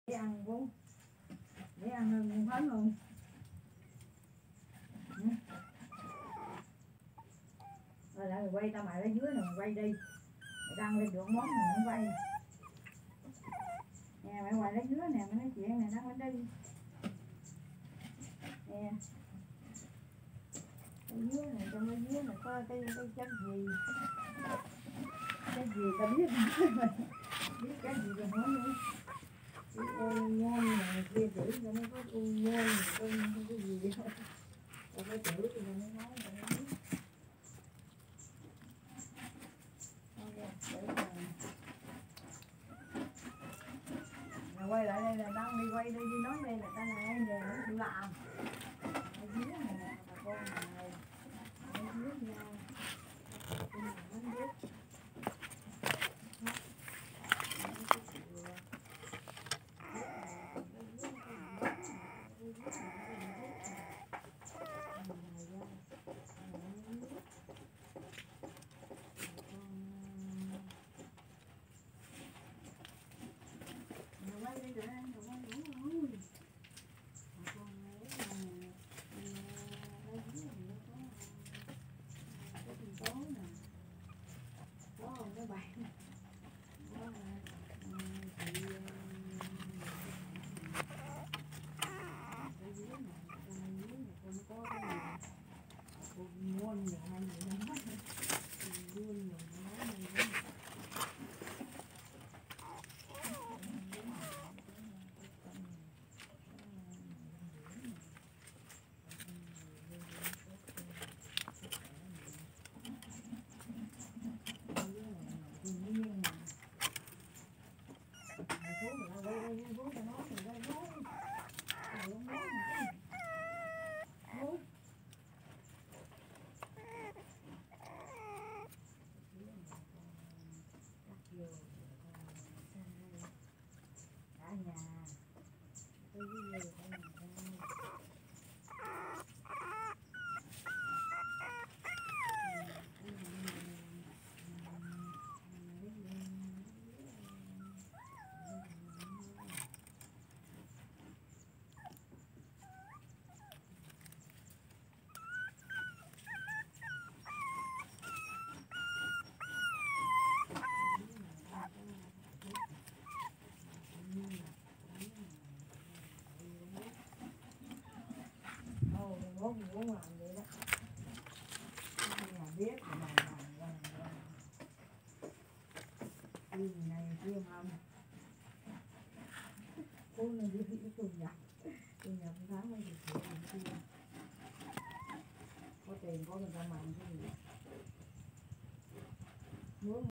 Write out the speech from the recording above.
để ăn cũng để ăn hơn hết luôn. Rồi lại quay tao mày lấy dưới này quay đi, mày đăng lên được món mình không quay nè, mày quay lấy dưới nè, mày nói chuyện này đăng lên đi nè. Cái dưới này, trong cái dưới này có cái chất gì tao biết biết cái gì rồi nói nữa. Cái ngon này kia chữ cho nó có ngon cái gì thôi, tao có chữ thì nó nói tao biết. Quay lại đây là đang đi quay đi nói đây là cái này về nó đi làm ở dưới này nè bà con này ở dưới nha, cái này nó biết. Muốn làm vậy đó, nhà biết mà làm này kia không, cô này đi cái thu nhập tháng mấy thì có tiền có người ta mạnh cái gì.